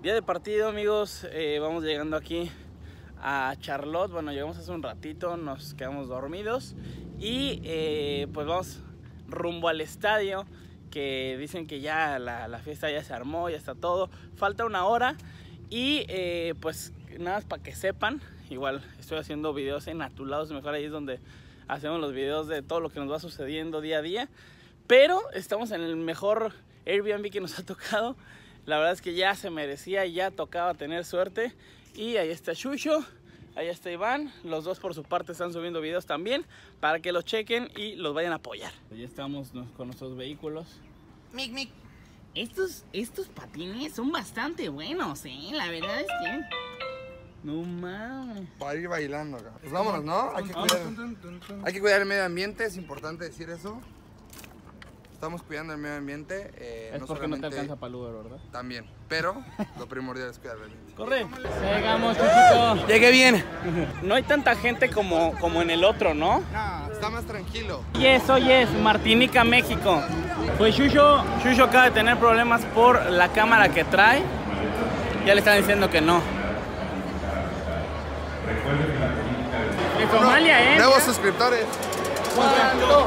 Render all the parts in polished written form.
Día de partido, amigos, vamos llegando aquí a Charlotte. Bueno, llegamos hace un ratito, nos quedamos dormidos y pues vamos rumbo al estadio, que dicen que ya la fiesta ya se armó, ya está todo, falta una hora y pues nada más para que sepan, igual estoy haciendo videos en Atulados Mejor, ahí es donde hacemos los videos de todo lo que nos va sucediendo día a día, pero estamos en el mejor Airbnb que nos ha tocado. La verdad es que ya se merecía, ya tocaba tener suerte. Y ahí está Chucho, ahí está Iván. Los dos por su parte están subiendo videos también para que los chequen y los vayan a apoyar. Ya estamos con nuestros vehículos. Mic. Estos patines son bastante buenos, la verdad es que... No mames. Para ir bailando acá. Pues vámonos, ¿no? Hay que cuidar el medio ambiente, es importante decir eso. Estamos cuidando el medio ambiente. Es no porque no te alcanza para el Uber, ¿verdad? También, pero lo primordial es cuidar el ambiente. ¡Corre! Llegamos, Chuchito. Llegué bien. No hay tanta gente como en el otro, ¿no? No, está más tranquilo. Hoy es Martinica, México. Pues Chucho acaba de tener problemas por la cámara que trae. Ya le están diciendo que no. De Somalia, Nuevos suscriptores. ¿Cuánto?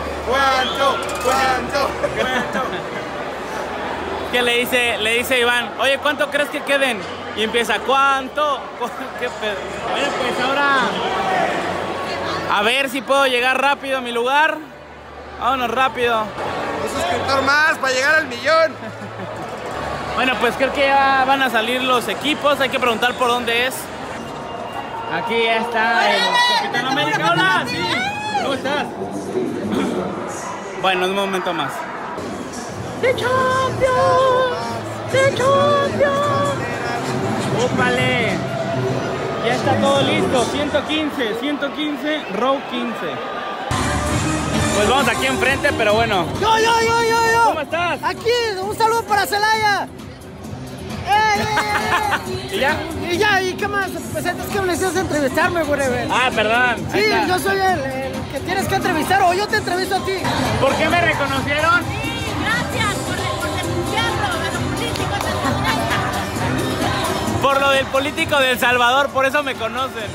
Que le dice Iván, oye, ¿cuánto crees que queden? Y empieza, ¿cuánto? ¿Qué pedo? Bueno, pues ahora a ver si puedo llegar rápido a mi lugar. Vámonos rápido. Un suscriptor más para llegar al 1,000,000. Bueno, pues creo que ya van a salir los equipos. Hay que preguntar por dónde es. Aquí ya está el Capitán América. ¡Hola! Sí. ¿Cómo estás? Bueno, un momento más. ¡The Champions! ¡The Champions! ¡Ópale! Ya está todo listo. 115, row 15. Pues vamos aquí enfrente, pero bueno. Yo. ¿Cómo estás? Aquí, un saludo para Celaya. ¿Y ya? ¿Y qué más? Pues es que me necesitas entrevistarme, güey. Ah, perdón. Sí, yo soy el que tienes que entrevistar, o yo te entrevisto a ti. ¿Por qué me reconocieron? Sí, gracias por denunciarlo de los políticos del Salvador. Por lo del político del Salvador, por eso me conocen.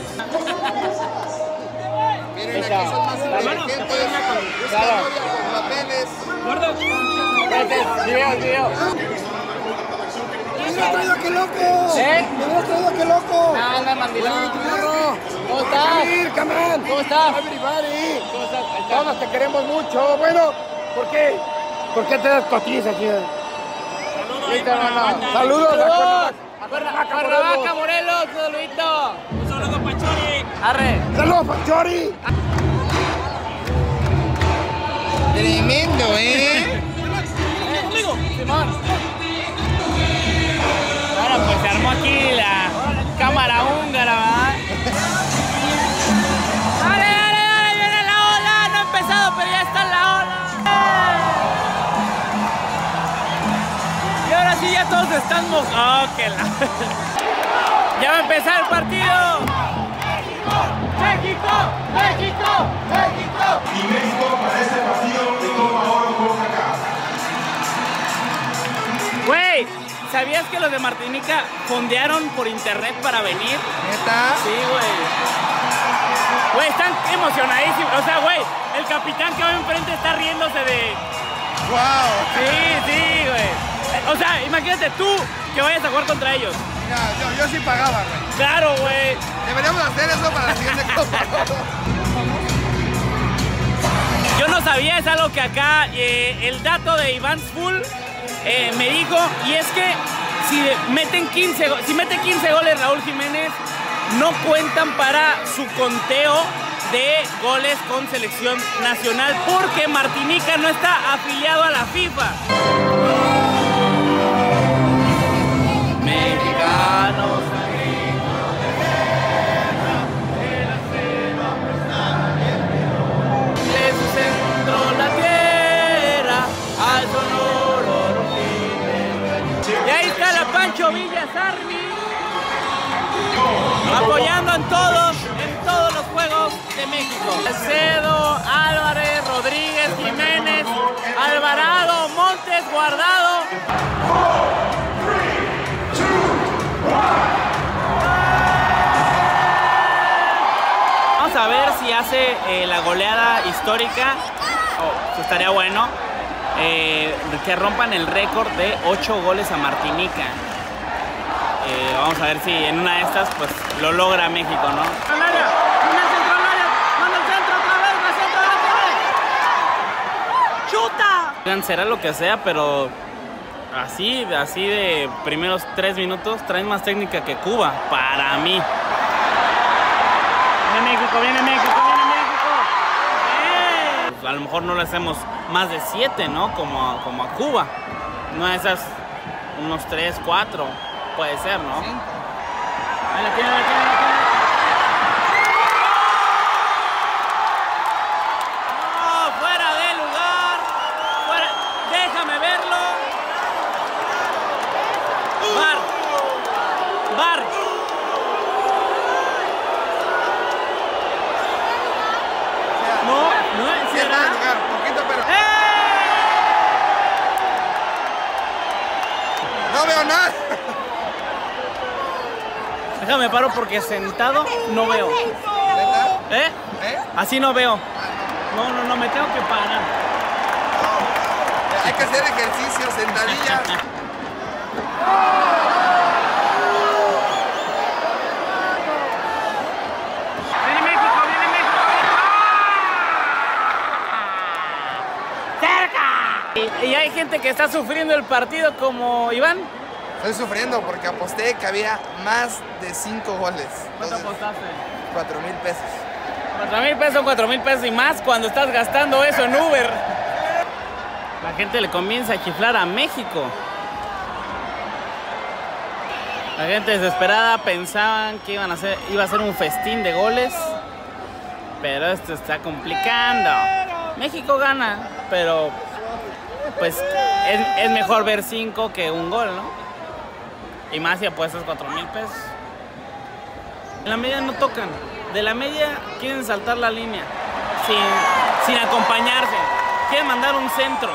Miren, aquí son más inteligentes. Buscan con papeles. Gordo. Video. ¡Me hubieras traído aquí, loco! ¡Me hubieras traído aquí, loco! Anda, mandilón. ¿Cómo estás? Cabrón. ¿Cómo estás? Everybody. ¿Cómo estás? Todos te queremos mucho. Bueno, ¿por qué? ¿Por qué te das cotizas aquí? Saludos. Cuernavaca, Morelos, saludito. Un saludo para Chori. Arre. Saludos para Chori. Tremendo, Conmigo, Simón. Bueno, pues se armó aquí la cámara húngara, ¿verdad? Dale, viene la ola. No ha empezado, pero ya está en la ola. Y ahora sí ya todos están mojados. Ya va a empezar el partido. ¡México! Y México para este partido de Copa Oro por acá. Güey, ¿sabías que los de Martinica fondearon por internet para venir? ¿Neta? Sí, güey. Güey, están emocionadísimos. O sea, güey, el capitán que va enfrente está riéndose de... ¡Wow! Sí, güey. O sea, imagínate tú que vayas a jugar contra ellos. Mira, yo sí pagaba, güey. Claro, güey. Deberíamos hacer eso para la siguiente Copa Oro. Yo no sabía, es algo que acá el dato de Iván Full me dijo, y es que si mete 15 goles Raúl Jiménez, no cuentan para su conteo de goles con selección nacional, porque Martinica no está afiliado a la FIFA. Mexicanos. Y ahí está la Pancho Villasarri apoyando en todos los juegos de México. Salcedo, Álvarez, Rodríguez, Jiménez, Alvarado, Montes, Guardado. 4, 3, 2, hace la goleada histórica, estaría bueno, que rompan el récord de 8 goles a Martinica. Vamos a ver si en una de estas pues lo logra México, ¿no? ¡Chuta! Será lo que sea, pero así de primeros 3 minutos traen más técnica que Cuba, para mí. Viene México, viene México, viene México. Pues a lo mejor no le hacemos más de 7, ¿no? Como a Cuba. No esas, unos 3, 4, puede ser, ¿no? Ahí la tiene, la tiene, la tiene. ¡No! ¡Fuera de lugar! ¡Fuera! ¡Déjame verlo! ¡Bar! ¡Bar! No, Sí, ¿será? está en lugar, poquito, pero... ¡No veo nada! Déjame paro porque sentado no veo. ¿Neta? ¿Eh? ¿Eh? Así no veo. No, me tengo que parar. Hay que hacer ejercicio, sentadillas. ¡Viene México, viene México! ¡Cerca! Y hay gente que está sufriendo el partido como Iván. Estoy sufriendo porque aposté que había más de 5 goles. ¿Cuánto Entonces, apostaste? 4,000 pesos. 4,000 pesos, 4,000 pesos y más cuando estás gastando eso en Uber. La gente le comienza a chiflar a México. La gente desesperada pensaban que iba a ser un festín de goles, pero esto está complicando. México gana, pero pues es mejor ver 5 que un gol, ¿no? Y más si apuestas 4,000 pesos. En la media no tocan. De la media quieren saltar la línea sin acompañarse. Quieren mandar un centro.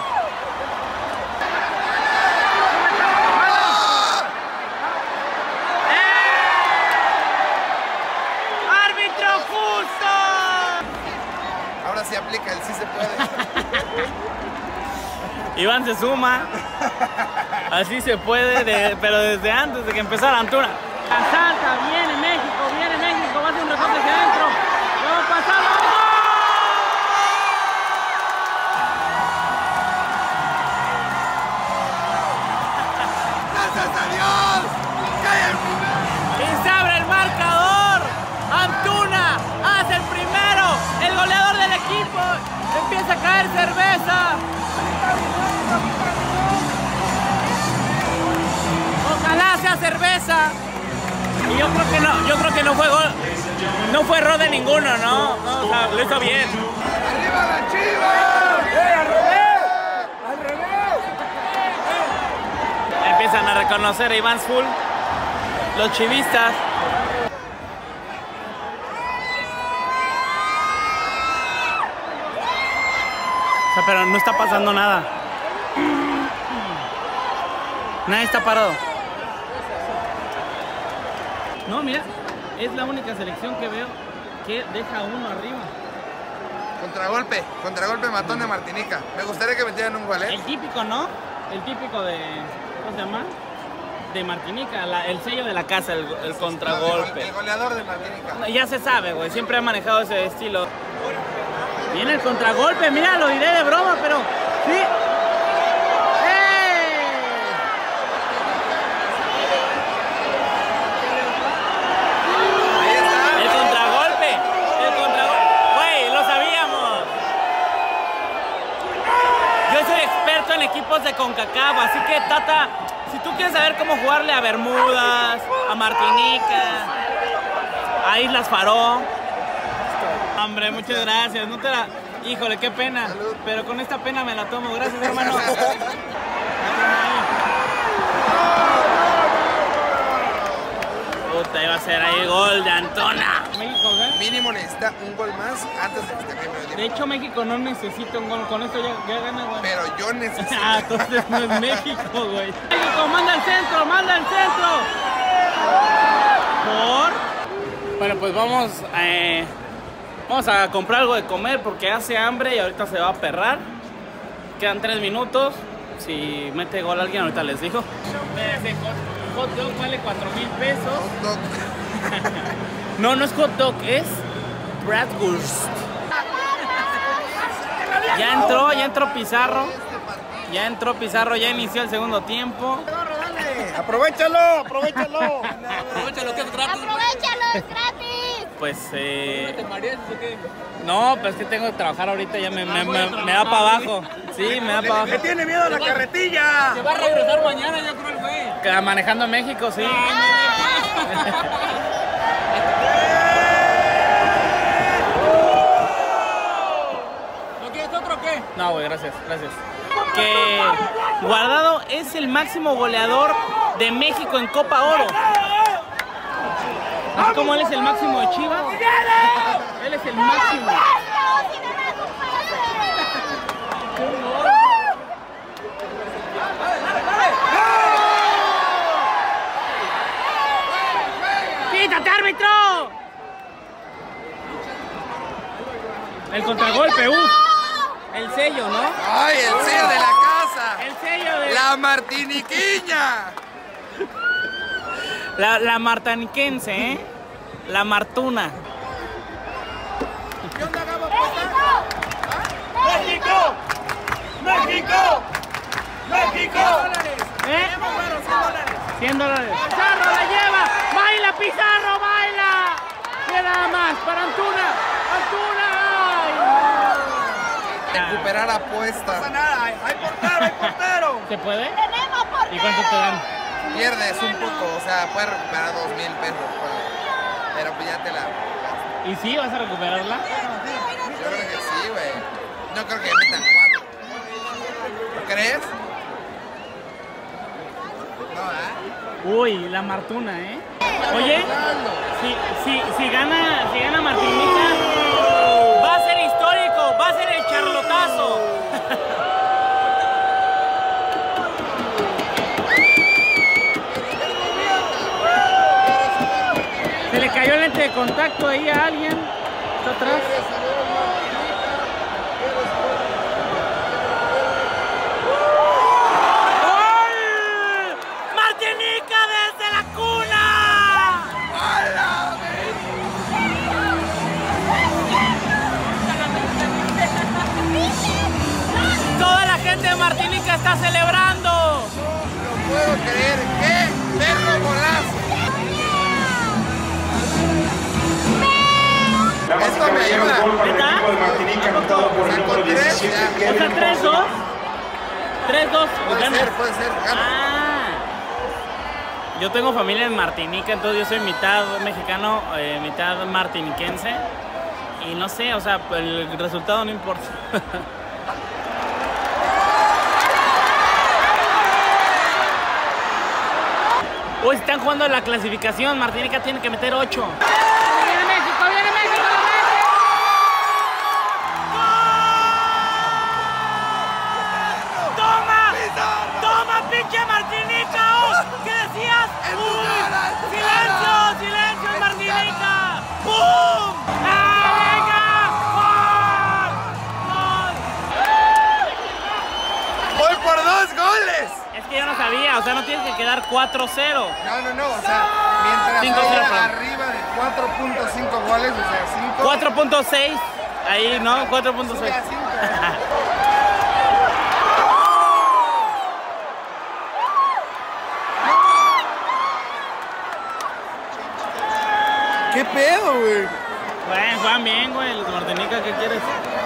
¡Árbitro justo! Ahora sí aplica el sí se puede. Iván se suma. Así se puede, pero desde antes de que empezara Antuna. Asalta, viene México, va a hacer un recorte hacia adentro. Vamos a pasar, ¡Gracias a Dios! ¡Cae el primero! y se abre el marcador. Antuna hace el primero. El goleador del equipo. Empieza a caer cerveza. Ojalá sea cerveza. Y yo creo que no fue gol. No fue error de ninguno, ¿no? O sea, lo hizo bien. ¡Arriba la Chivas! ¡Al revés! ¡Al revés! Empiezan a reconocer a Iván Full, los chivistas. O sea, pero no está pasando nada. Nadie está parado. No, mira, es la única selección que veo que deja uno arriba. Contragolpe matón de Martinica. Me gustaría que metieran un gol, ¿eh? El típico, ¿no? El típico de... ¿Cómo se llama? De Martinica, el sello de la casa, el contragolpe. El goleador de Martinica. Ya se sabe, güey, siempre ha manejado ese estilo. Viene el contragolpe, mira, lo diré de broma, pero sí. El contragolpe, güey, lo sabíamos. Yo soy experto en equipos de CONCACAF, así que Tata, si tú quieres saber cómo jugarle a Bermudas, a Martinica, a Islas Faró. Hombre, muchas gracias. No te la... Híjole, qué pena. Salud. Pero con esta pena me la tomo. Gracias, hermano. Puta, iba a ser ahí gol de Antuna. México, ¿eh? Mínimo necesita un gol más antes de que se acabe el De tiempo. hecho, México no necesita un gol. Con esto ya gana, güey. Pero yo necesito. Ah, entonces no es México, güey. México, manda el centro, manda el centro. Por... Bueno, pues vamos Vamos a comprar algo de comer porque hace hambre y ahorita se va a perrar. Quedan 3 minutos. Si mete gol alguien, ahorita les digo. Ese hot dog vale 4,000 pesos. No, no es hot dog, es bratwurst. Ya entró Pizarro. Ya entró Pizarro, ya inició el segundo tiempo. ¡Aprovechalo! ¡Aprovechalo! Aprovechalo que es gratis. ¡Aprovechalo, es gratis! Pues, ¿Te mareas o qué? no, pero es que tengo que trabajar ahorita, ya me da para abajo. Sí, me da para abajo. ¡Le tiene miedo a la carretilla! Se va a regresar mañana, yo creo el güey. Manejando en México, sí. ¿No quieres otro o qué? No, güey, gracias. Que Guardado es el máximo goleador de México en Copa Oro. Así como él es el máximo de Chivas, él es el máximo. ¡Quítate, árbitro! El contragolpe, el sello, ¿no? ¡Ay, el sello de la casa! El sello de ¡La martiniquiña! la martiniquense, ¿eh? La martuna. ¿Qué onda, Gabo? ¡México! ¡México! ¡México! ¿Eh? $100. ¡Pizarro la lleva! ¡Baila, Pizarro, baila! Queda más para Antuna. Recuperar apuestas. No pasa nada, hay portero. ¿Se puede? ¡Tenemos portero! ¿Y cuánto te dan? Pierdes un poco, o sea, puedes recuperar 2,000 pesos. Pero pues ya te la... ¿Y sí vas a recuperarla? Yo creo que sí, güey. No creo que metan 4. ¿Crees? No, Uy, la martuna, ¿eh? Oye, si gana Martinica, va a ser histórico, va a ser el charlotazo. Se le cayó el lente de contacto ahí a alguien. Está atrás. ¡Gol! ¡Martinica desde la cuna! Toda la gente de Martinica está celebrando. no puedo creer. ¡Qué perro golazo! La Esto me ayuda. gol para el equipo de Martinica, anotado por el número 17. O sea, 3-2. 3-2. Puede ser, gana. Ah. Yo tengo familia en Martinica, entonces yo soy mitad mexicano, mitad martiniquense. Y no sé, o sea, el resultado no importa. Hoy están jugando la clasificación, Martinica tiene que meter 8. ¡Viene México, viene México! ¡Toma, pinche Martinica! ¿Qué decías? ¡Silencio, silencio, Martinica! ¡Pum! ¡Ah, venga! ¡Gol! ¡Voy por 2 goles! Es que yo no sabía, o sea, no tiene que quedar 4-0. No, o sea, mientras 5-0, haya arriba de 4.5 goles, o sea, 5... 4.6, ahí, ¿no? 4.6. Sube a 5. ¿Qué pedo, güey? Bueno, juegan bien, güey, los de Martinica, ¿qué quieres?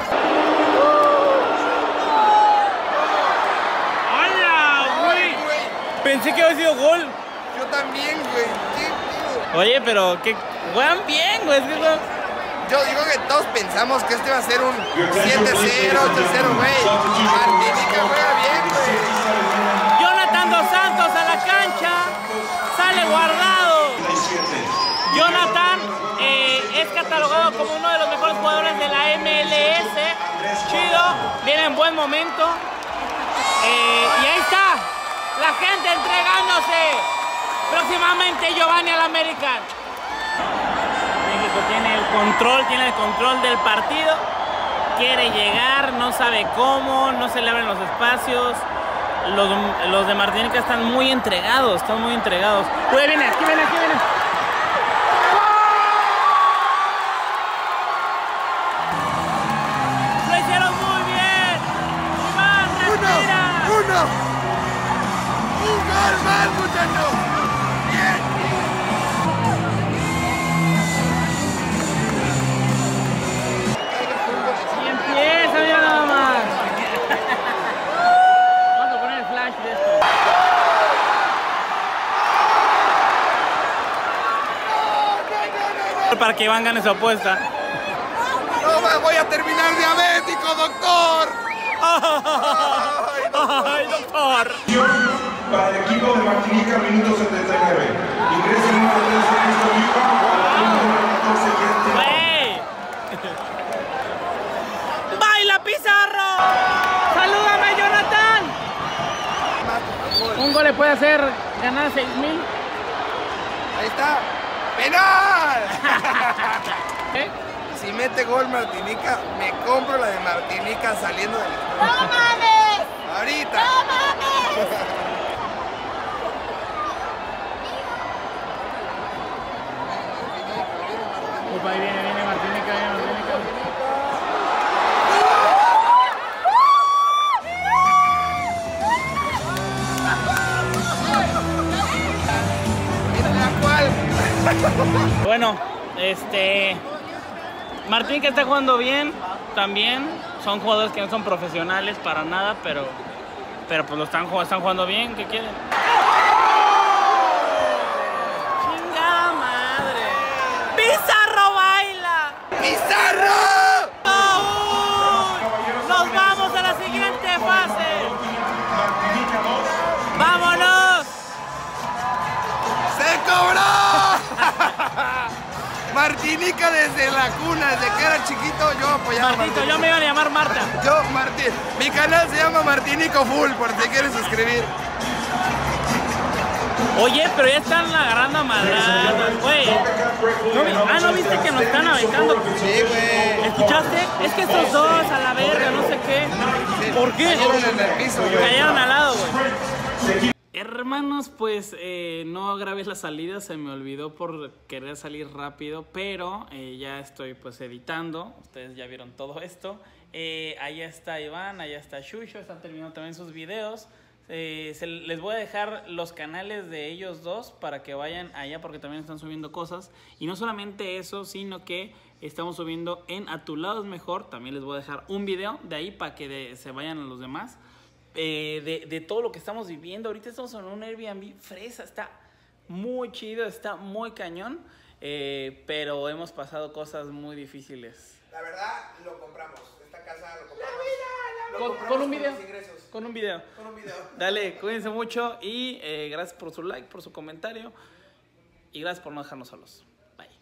¡Hola, güey! Pensé que había sido gol. Yo también, güey. ¿Qué pedo? Oye, pero que juegan bien, güey. Yo digo que todos pensamos que este va a ser un 7-0, 8-0, güey. Martinica juega bien, güey. Jonathan Dos Santos a la cancha. Sale Guardado. Jonathan es catalogado como uno de los mejores jugadores de la MLS. Chido, viene en buen momento. Y ahí está, la gente entregándose. Próximamente Giovanni al American. México México tiene el control del partido. Quiere llegar, no sabe cómo, no se le abren los espacios. Los de Martinica están muy entregados, Uy, viene, aquí viene. Lo hicieron muy bien. Iván, respira. ¡Uno! ¡Un gol más, muchachos! ¡Bien! Y empieza, mira nada más. Vamos a poner el flash de esto. Para que Iván gane su apuesta. ¡No me voy a terminar diabético, doctor! ¡Ay, doctor! Para el equipo de Martinica, minuto 79. Ingresa el número 3 Ernesto Viva, para el número 14 Cristian. ¡Wey! ¡Baila, Pizarro! ¡Salúdame, Jonathan! Un gol le puede hacer ganar 6,000. Ahí está. ¡Penal! ¿Eh? Si mete gol Martinica, me compro la de Martinica saliendo del estadio. ¡No mames! ¡Ahorita! ¡No mames! Opa, ahí viene Martinica, Bueno, Martinica está jugando bien, también. Son jugadores que no son profesionales para nada, pero pues lo están jugando bien. ¿Qué quieren? ¡Chingada madre! ¡Pizarro baila! ¡Pizarro! ¡Nos vamos a la siguiente fase! ¡Vámonos! ¡Se cobró! Martinica desde la cuna, desde que era chiquito, yo apoyaba a Martito, Martinica. yo me iba a llamar Marta. Yo, Martín. Mi canal se llama Martinico Full, por si quieres suscribir. Oye, pero ya están agarrando a madradas, güey. ¿No viste que nos están aventando? Sí, güey. ¿Escuchaste? Es que estos dos a la verga, no sé qué. ¿Por qué? Cayeron en el piso, güey. Cayeron al lado, güey. Hermanos, pues no grabé la salida, se me olvidó por querer salir rápido, pero ya estoy pues editando. Ustedes ya vieron todo esto. Allá está Iván, allá está Shusho, están terminando también sus videos. Les voy a dejar los canales de ellos dos para que vayan allá porque también están subiendo cosas. Y no solamente eso, sino que estamos subiendo en A Tu Lado Es Mejor. También les voy a dejar un video de ahí para que se vayan a los demás. De todo lo que estamos viviendo. Ahorita estamos en un Airbnb fresa. Está muy chido, está muy cañón. Pero hemos pasado cosas muy difíciles. La verdad, lo compramos. Esta casa lo compramos. Con un video. Los ingresos. Con un video. Con un video. Dale, cuídense mucho y gracias por su like, por su comentario y gracias por no dejarnos solos.